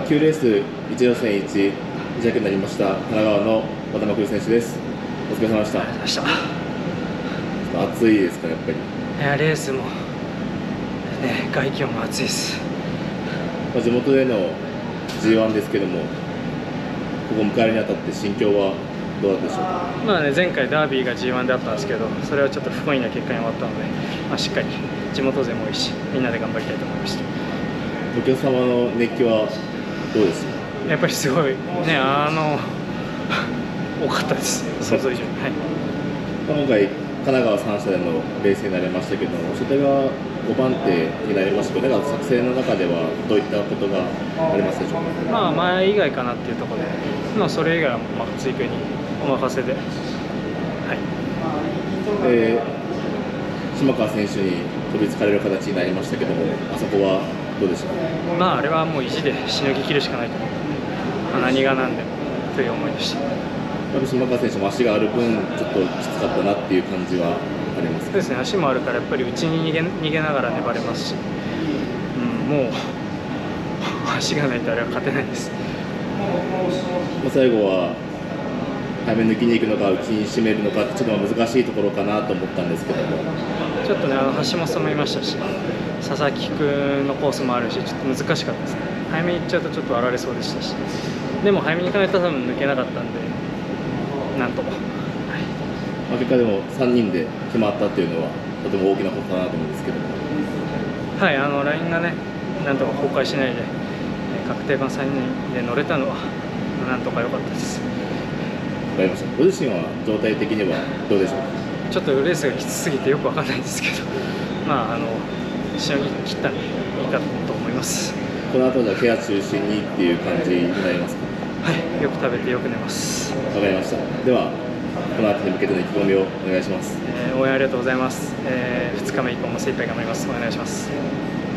9レース1予選1着になりました神奈川の渡辺選手です。お疲れ様でした。暑いですか、やっぱり。 いや、レースも、ね、外気温も暑いです。 地元での G1 ですけども、ここ迎えるにあたって心境はどうだったでしょうか。 まあね、前回ダービーが G1 であったんですけど、それはちょっと不本意な結果に終わったので、しっかり地元勢も多いし、みんなで頑張りたいと思いました。 お客様の熱気はどうですか。 やっぱりすごいね、多かったです、想像以上に。はい、 今回神奈川3社でのレースになりましたけども、それが5番手になりましたけど、だから作戦の中ではどういったことがありますでしょうか。 前以外かなっていうところで、それ以外は追加にお任せで、はい。 島川選手に飛びつかれる形になりましたけども、あそこはどうでしたか。 あれはもう意地でしのぎきるしかないと思う、何が何でもという思いでした。 島川選手も足がある分、ちょっときつかったなっていう感じはありますか。 そうですね、足もあるからやっぱり内に逃げながら粘れますし、もう足がないとあれは勝てないです。 最後は早め抜きに行くのか内に締めるのかちょっと難しいところかなと思ったんですけども、 ちょっとね、橋本さんもいましたし、佐々木君のコースもあるし、ちょっと難しかったですね。早めに行っちゃうとちょっとあられそうでしたし、でも早めに行かないと多分抜けなかったんで、なんとも、 結果でも3人で決まったっていうのはとても大きなことかなと思うんですけども、 はい、ラインがね、なんとか崩壊しないで確定版3人で乗れたのはなんとか良かったです。 わかりました。ご自身は状態的にはどうでしょうか。 ちょっとレースがきつすぎてよくわかんないんですけど、しのぎ切ったんでいいかと思います。 この後じゃケア中心にっていう感じになりますか。 はい、よく食べてよく寝ます。 わかりました。ではこの後に向けての意気込みをお願いします。 応援ありがとうございます。2日目以降も精一杯頑張ります。お願いします。